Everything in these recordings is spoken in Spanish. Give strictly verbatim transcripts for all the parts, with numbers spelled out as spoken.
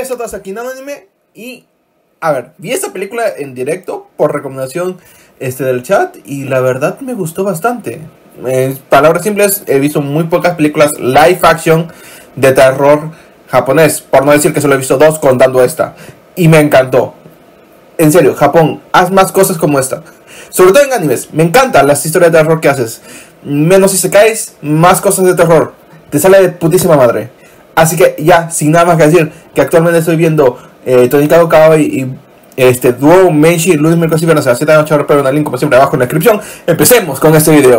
es otra vez aquí en Anime. Y, a ver, vi esta película en directo por recomendación este, del chat. Y la verdad me gustó bastante. En palabras simples, he visto muy pocas películas live action de terror japonés. Por no decir que solo he visto dos, contando esta. Y me encantó. En serio, Japón, haz más cosas como esta. Sobre todo en animes. Me encantan las historias de terror que haces. Menos si se caes, más cosas de terror. Te sale de putísima madre. Así que ya, sin nada más que decir, que actualmente estoy viendo eh, Tonikado Kawaii y este, Duo Menshi, lunes, miércoles y viernes a las siete de la noche. Ahora pero un link como siempre abajo en la descripción. Empecemos con este video.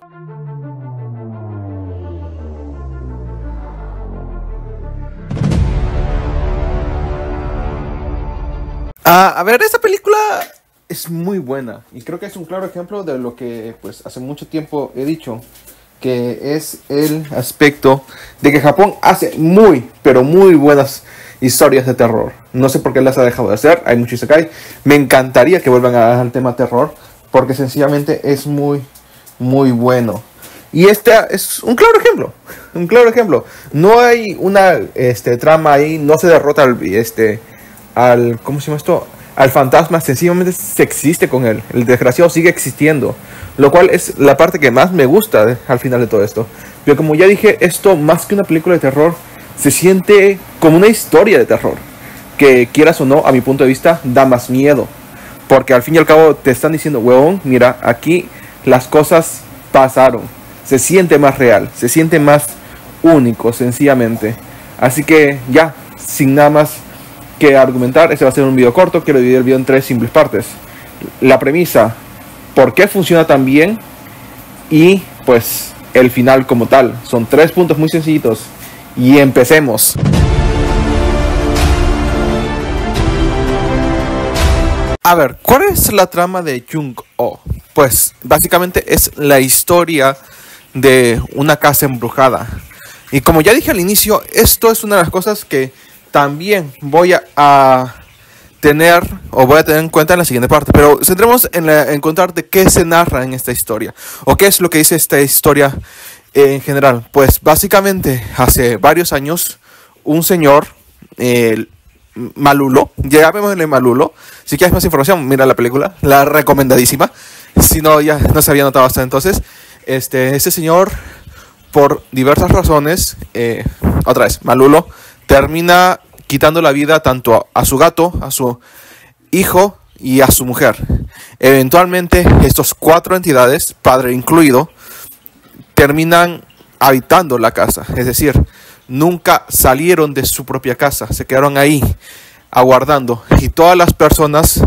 Ah, a ver, esta película es muy buena y creo que es un claro ejemplo de lo que pues hace mucho tiempo he dicho, que es el aspecto de que Japón hace muy, pero muy buenas historias de terror. No sé por qué las ha dejado de hacer, hay mucho isekai. Me encantaría que vuelvan al tema terror porque sencillamente es muy, muy bueno. Y este es un claro ejemplo, un claro ejemplo. No hay una este, trama ahí, no se derrota al... Este, al, ¿cómo se llama esto? Al fantasma, sencillamente se existe con él. El desgraciado sigue existiendo, lo cual es la parte que más me gusta de, al final de todo esto. Pero como ya dije, esto más que una película de terror se siente como una historia de terror, que quieras o no, a mi punto de vista, da más miedo, porque al fin y al cabo te están diciendo, huevón, mira, aquí las cosas pasaron. Se siente más real, se siente más único, sencillamente. Así que ya, sin nada más que argumentar, este va a ser un video corto. Quiero dividir el video en tres simples partes: la premisa, por qué funciona tan bien, y pues el final como tal. Son tres puntos muy sencillitos y empecemos. A ver, ¿cuál es la trama de Jung-Oh? Pues básicamente es la historia de una casa embrujada. Y como ya dije al inicio, esto es una de las cosas que también voy a, a tener o voy a tener en cuenta en la siguiente parte. Pero centremos en, la, en contar de qué se narra en esta historia, o qué es lo que dice esta historia en general. Pues básicamente hace varios años un señor, eh, Malulo, ya llamémosle Malulo. Si quieres más información, mira la película, la recomendadísima. Si no, ya no se había notado hasta entonces. Este, este señor, por diversas razones, eh, otra vez, Malulo termina quitando la vida tanto a, a su gato, a su hijo y a su mujer. Eventualmente, estos cuatro entidades, padre incluido, terminan habitando la casa. Es decir, nunca salieron de su propia casa, se quedaron ahí aguardando. Y todas las personas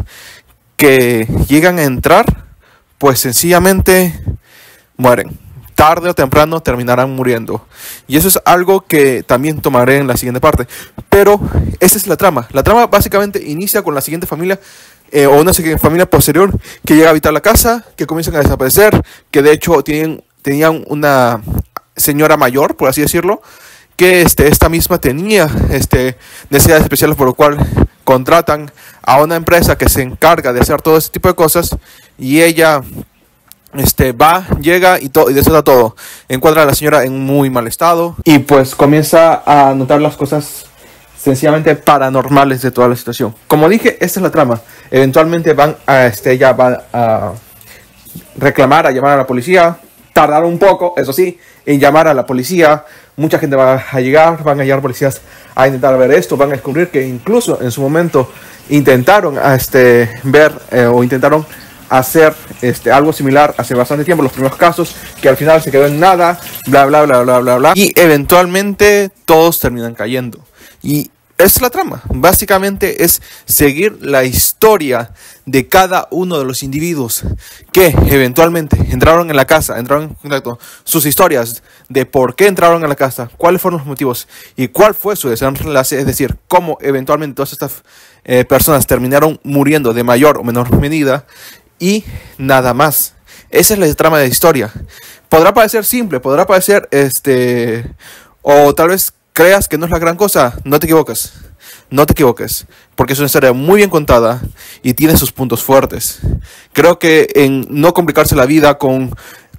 que llegan a entrar, pues sencillamente mueren. Tarde o temprano terminarán muriendo. Y eso es algo que también tomaré en la siguiente parte. Pero esa es la trama. La trama básicamente inicia con la siguiente familia, eh, o una familia posterior, que llega a habitar la casa, que comienzan a desaparecer, que de hecho tienen, tenían una señora mayor, por así decirlo, que este, esta misma tenía este, necesidades especiales, por lo cual contratan a una empresa que se encarga de hacer todo ese tipo de cosas, y ella... Este va, llega y, to y desata todo. Encuentra a la señora en muy mal estado y pues comienza a notar las cosas sencillamente paranormales de toda la situación. Como dije, esta es la trama. Eventualmente van a, este, ella va a reclamar, a llamar a la policía. Tardaron un poco, eso sí, en llamar a la policía. Mucha gente va a llegar, van a llegar policías a intentar ver esto. Van a descubrir que incluso en su momento intentaron a este, ver eh, o intentaron hacer este, algo similar hace bastante tiempo, los primeros casos, que al final se quedó en nada, bla bla bla bla bla bla, y eventualmente todos terminan cayendo. Y esa es la trama, básicamente es seguir la historia de cada uno de los individuos que eventualmente entraron en la casa, entraron en contacto, sus historias de por qué entraron a la casa, cuáles fueron los motivos y cuál fue su desenlace, es decir, cómo eventualmente todas estas eh, personas terminaron muriendo de mayor o menor medida. Y nada más. Esa es la trama de la historia. Podrá parecer simple, podrá parecer este, o tal vez creas que no es la gran cosa. No te equivocas. No te equivoques. Porque es una historia muy bien contada y tiene sus puntos fuertes. Creo que en no complicarse la vida con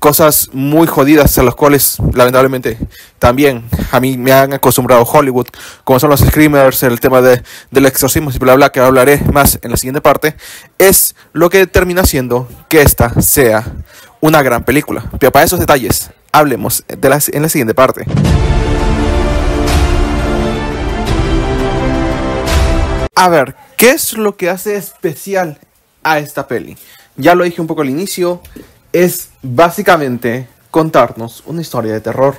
cosas muy jodidas a las cuales lamentablemente también a mí me han acostumbrado Hollywood, como son los screamers, el tema de, del exorcismo y bla bla, que hablaré más en la siguiente parte, es lo que termina siendo que esta sea una gran película. Pero para esos detalles hablemos de las, en la siguiente parte. A ver, ¿qué es lo que hace especial a esta peli? Ya lo dije un poco al inicio, es básicamente contarnos una historia de terror.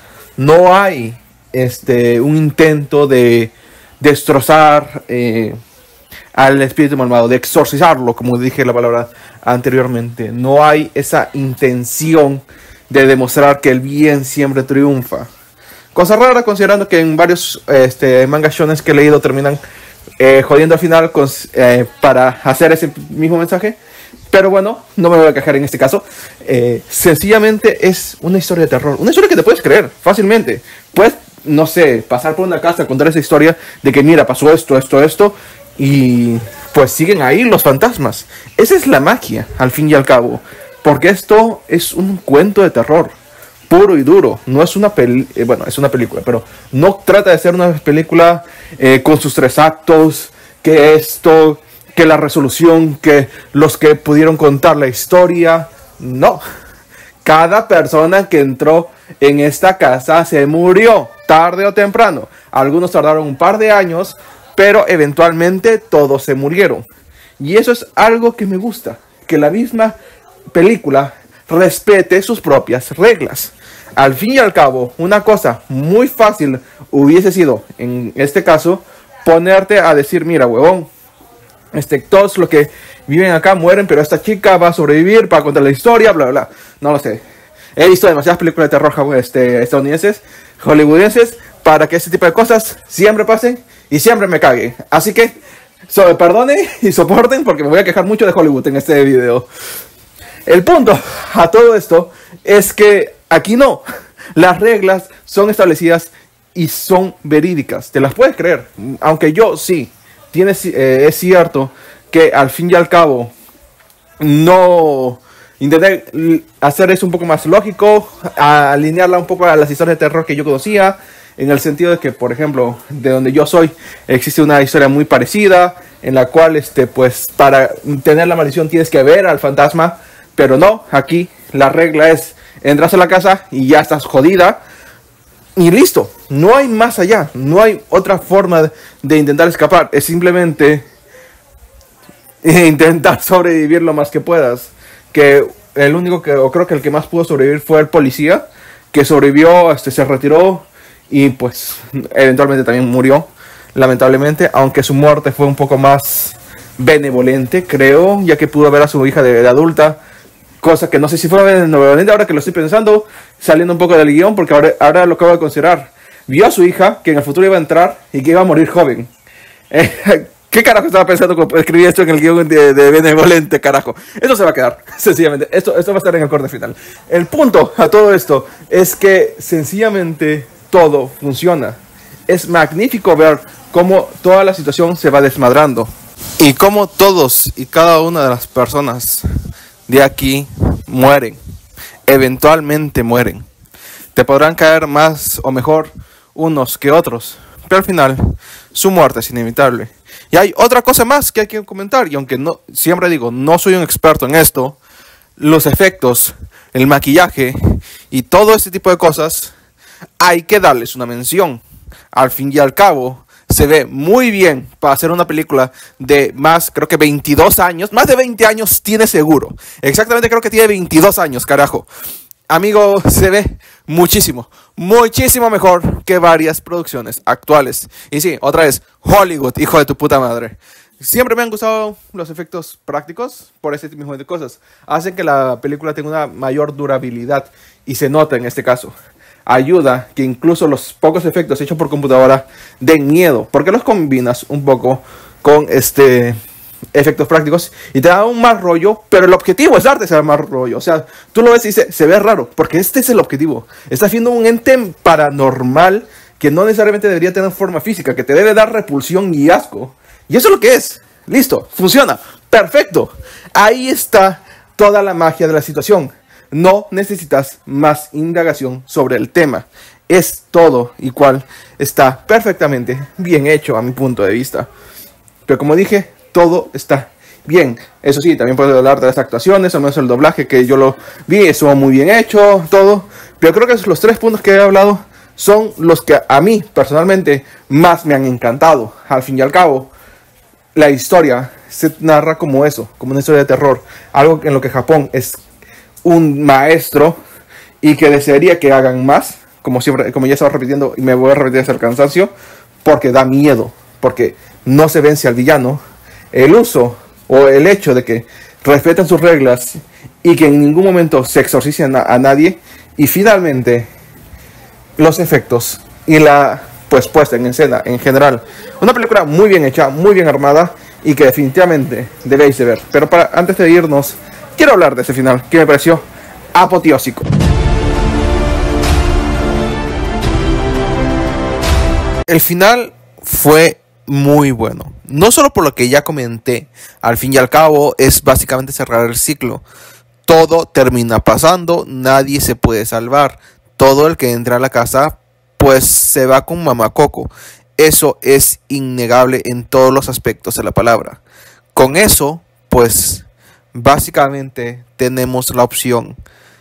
No hay este, un intento de destrozar eh, al espíritu malvado, de exorcizarlo, como dije la palabra anteriormente. No hay esa intención de demostrar que el bien siempre triunfa. Cosa rara considerando que en varios este, manga shonen que he leído terminan eh, jodiendo al final con, eh, para hacer ese mismo mensaje. Pero bueno, no me voy a quejar en este caso. Eh, sencillamente es una historia de terror. Una historia que te puedes creer fácilmente. Puedes, no sé, pasar por una casa, contar esa historia de que mira, pasó esto, esto, esto. Y pues siguen ahí los fantasmas. Esa es la magia, al fin y al cabo. Porque esto es un cuento de terror. Puro y duro. No es una peli... Eh, bueno, es una película. Pero no trata de ser una película eh, con sus tres actos. Que esto... que la resolución, que los que pudieron contar la historia. No. Cada persona que entró en esta casa se murió, tarde o temprano. Algunos tardaron un par de años, pero eventualmente todos se murieron. Y eso es algo que me gusta, que la misma película respete sus propias reglas. Al fin y al cabo, una cosa muy fácil hubiese sido, en este caso, ponerte a decir, mira, huevón, Este, todos los que viven acá mueren, pero esta chica va a sobrevivir para contar la historia, bla, bla, bla. No lo sé. He visto demasiadas películas de terror este, estadounidenses, hollywoodenses, para que este tipo de cosas siempre pasen y siempre me caguen. Así que, so, perdonen y soporten porque me voy a quejar mucho de Hollywood en este video. El punto a todo esto es que aquí no. Las reglas son establecidas y son verídicas. Te las puedes creer. Aunque yo sí. Tienes, eh, es cierto que al fin y al cabo no intenté hacer eso un poco más lógico, a alinearla un poco a las historias de terror que yo conocía, en el sentido de que, por ejemplo, de donde yo soy existe una historia muy parecida en la cual este, pues, para tener la maldición tienes que ver al fantasma, pero no, aquí la regla es entras a la casa y ya estás jodida. Y listo, no hay más allá, no hay otra forma de, de intentar escapar, es simplemente intentar sobrevivir lo más que puedas. Que el único que, o creo que el que más pudo sobrevivir fue el policía, que sobrevivió, este, se retiró y pues eventualmente también murió, lamentablemente, aunque su muerte fue un poco más benevolente, creo, ya que pudo ver a su hija de, de adulta. Cosa que no sé si fue benevolente ahora que lo estoy pensando, saliendo un poco del guión, porque ahora, ahora lo acabo de considerar. Vio a su hija, que en el futuro iba a entrar y que iba a morir joven. Eh, ¿Qué carajo estaba pensando cuando escribí esto en el guión de, de benevolente, carajo? Esto se va a quedar, sencillamente. Esto, esto va a estar en el corte final. El punto a todo esto es que sencillamente todo funciona. Es magnífico ver cómo toda la situación se va desmadrando. Y cómo todos y cada una de las personas de aquí mueren, eventualmente mueren. Te podrán caer más o mejor unos que otros, pero al final su muerte es inevitable. Y hay otra cosa más que hay que comentar, y aunque no, siempre digo, no soy un experto en esto, los efectos, el maquillaje y todo este tipo de cosas hay que darles una mención. Al fin y al cabo se ve muy bien para hacer una película de más, creo que veintidós años. Más de veinte años tiene seguro. Exactamente creo que tiene veintidós años, carajo. Amigo, se ve muchísimo, muchísimo mejor que varias producciones actuales. Y sí, otra vez, Hollywood, hijo de tu puta madre. Siempre me han gustado los efectos prácticos por ese tipo de cosas. Hacen que la película tenga una mayor durabilidad y se nota en este caso. Ayuda que incluso los pocos efectos hechos por computadora den miedo, porque los combinas un poco con este efectos prácticos y te da un mal rollo, pero el objetivo es darte ese mal rollo. O sea, tú lo ves y dices, se ve raro, porque este es el objetivo. Estás viendo un ente paranormal que no necesariamente debería tener forma física, que te debe dar repulsión y asco. Y eso es lo que es. Listo, funciona, perfecto. Ahí está toda la magia de la situación. No necesitas más indagación sobre el tema. Es todo igual, está perfectamente bien hecho a mi punto de vista. Pero como dije, todo está bien. Eso sí, también puedo hablar de las actuaciones, al menos el doblaje, que yo lo vi, estuvo muy bien hecho, todo. Pero creo que los tres puntos que he hablado son los que a mí personalmente más me han encantado. Al fin y al cabo, la historia se narra como eso, como una historia de terror. Algo en lo que Japón es un maestro y que desearía que hagan más. Como siempre, como ya estaba repitiendo y me voy a repetir hasta el cansancio, porque da miedo, porque no se vence al villano. El uso o el hecho de que respeten sus reglas y que en ningún momento se exorcicen a, a nadie. Y finalmente, los efectos y la pues puesta en escena en general. Una película muy bien hecha, muy bien armada y que definitivamente debéis de ver. Pero para, antes de irnos, quiero hablar de ese final que me pareció apoteósico. El final fue muy bueno. No solo por lo que ya comenté. Al fin y al cabo es básicamente cerrar el ciclo. Todo termina pasando. Nadie se puede salvar. Todo el que entra a la casa pues se va con Mamá Coco. Eso es innegable en todos los aspectos de la palabra. Con eso pues básicamente tenemos la opción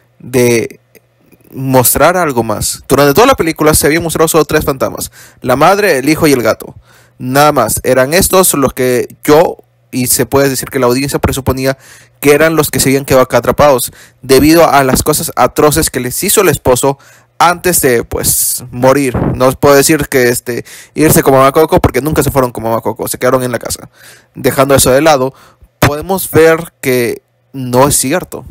de mostrar algo más. Durante toda la película se habían mostrado solo tres fantasmas: la madre, el hijo y el gato. Nada más. Eran estos los que yo, y se puede decir que la audiencia presuponía que eran los que se habían quedado acá atrapados debido a las cosas atroces que les hizo el esposo antes de pues morir. No os puedo decir que este irse con Mamá Coco, porque nunca se fueron con Mamá Coco, se quedaron en la casa. Dejando eso de lado, podemos ver que no es cierto.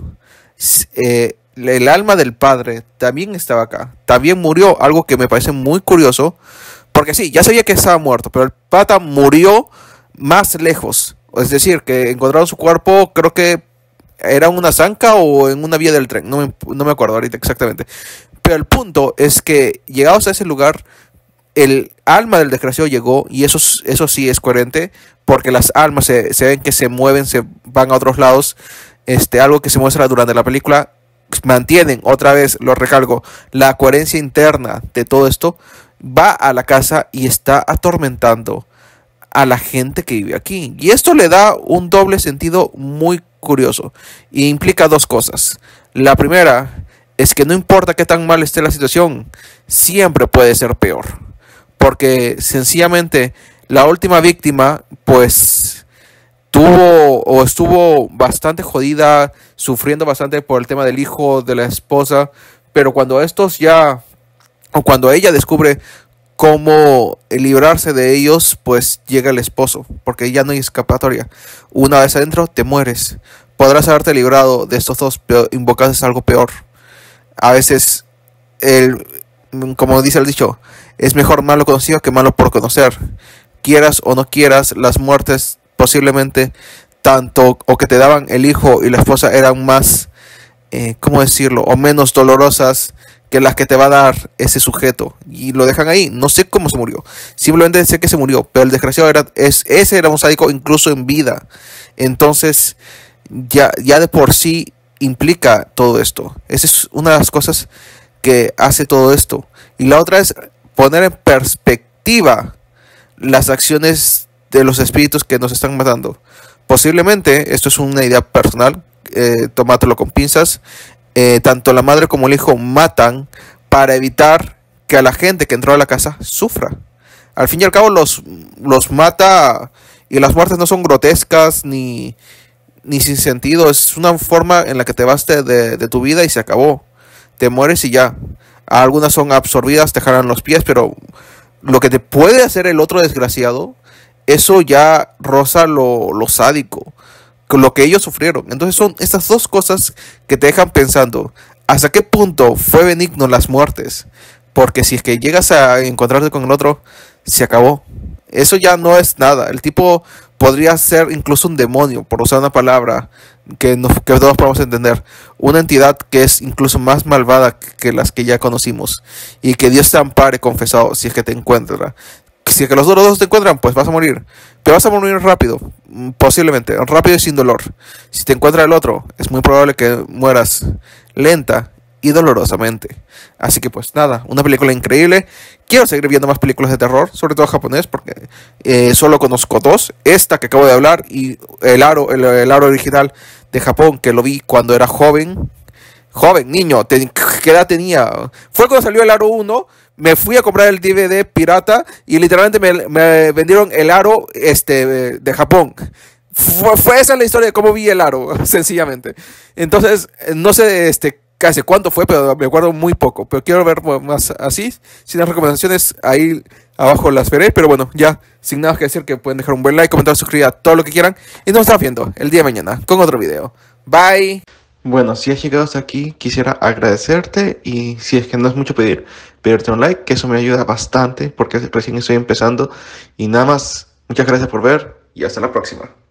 Eh, El alma del padre también estaba acá. También murió, algo que me parece muy curioso. Porque sí, ya sabía que estaba muerto, pero el pata murió más lejos. Es decir, que encontraron su cuerpo, creo que era en una zanca o en una vía del tren. No me, no me acuerdo ahorita exactamente. Pero el punto es que llegados a ese lugar, el alma del desgraciado llegó. Y eso, eso sí es coherente, porque las almas se, se ven que se mueven, se van a otros lados. Este, algo que se muestra durante la película. Mantienen, otra vez lo recalco, la coherencia interna de todo esto. Va a la casa y está atormentando a la gente que vive aquí. Y esto le da un doble sentido muy curioso. Y implica dos cosas. La primera es que no importa qué tan mal esté la situación, siempre puede ser peor. Porque sencillamente la última víctima pues tuvo o estuvo bastante jodida, sufriendo bastante por el tema del hijo, de la esposa. Pero cuando estos ya, o cuando ella descubre cómo librarse de ellos, pues llega el esposo, porque ya no hay escapatoria. Una vez adentro te mueres. Podrás haberte librado de estos dos, pero invocas algo peor. A veces, el, como dice el dicho, es mejor malo conocido que malo por conocer. Quieras o no quieras, las muertes posiblemente tanto o que te daban el hijo y la esposa eran más, eh, ¿cómo decirlo? O menos dolorosas que las que te va a dar ese sujeto. Y lo dejan ahí. No sé cómo se murió. Simplemente sé que se murió. Pero el desgraciado era, es, ese era un sádico incluso en vida. Entonces, ya, ya de por sí implica todo esto. Esa es una de las cosas que hace todo esto. Y la otra es poner en perspectiva las acciones de los espíritus que nos están matando. Posiblemente, esto es una idea personal, eh, tómatelo con pinzas, eh, tanto la madre como el hijo matan para evitar que a la gente que entró a la casa sufra. Al fin y al cabo los, los mata, y las muertes no son grotescas ni, ni sin sentido. Es una forma en la que te vas de, de, de tu vida y se acabó. Te mueres y ya. Algunas son absorbidas, te jalan los pies, pero lo que te puede hacer el otro desgraciado, eso ya roza lo, lo sádico, con lo que ellos sufrieron. Entonces son estas dos cosas que te dejan pensando, ¿hasta qué punto fue benigno las muertes? Porque si es que llegas a encontrarte con el otro, se acabó. Eso ya no es nada. El tipo podría ser incluso un demonio, por usar una palabra que, no, que todos podemos entender. Una entidad que es incluso más malvada que las que ya conocimos. Y que Dios te ampare, confesado, si es que te encuentra. Si es que los otros dos te encuentran, pues vas a morir. Pero vas a morir rápido, posiblemente, rápido y sin dolor. Si te encuentra el otro, es muy probable que mueras lenta y dolorosamente. Así que pues nada, una película increíble. Quiero seguir viendo más películas de terror, sobre todo japonés, porque eh, solo conozco dos. Esta que acabo de hablar y el aro, el, el aro original de Japón, que lo vi cuando era joven. Joven, niño, te, ¿qué edad tenía? Fue cuando salió el aro uno, me fui a comprar el D V D pirata y literalmente me, me vendieron el aro este, de Japón. Fue, fue esa la historia de cómo vi el aro, sencillamente. Entonces, no sé este, casi cuánto fue, pero me acuerdo muy poco. Pero quiero ver más así. Si las recomendaciones, ahí abajo las veré. Pero bueno, ya, sin nada que decir, que pueden dejar un buen like, comentar, suscribir, todo lo que quieran. Y nos estamos viendo el día de mañana con otro video. Bye. Bueno, si has llegado hasta aquí, quisiera agradecerte y si es que no es mucho pedir, pedirte un like, que eso me ayuda bastante porque recién estoy empezando. Y nada más, muchas gracias por ver y hasta la próxima.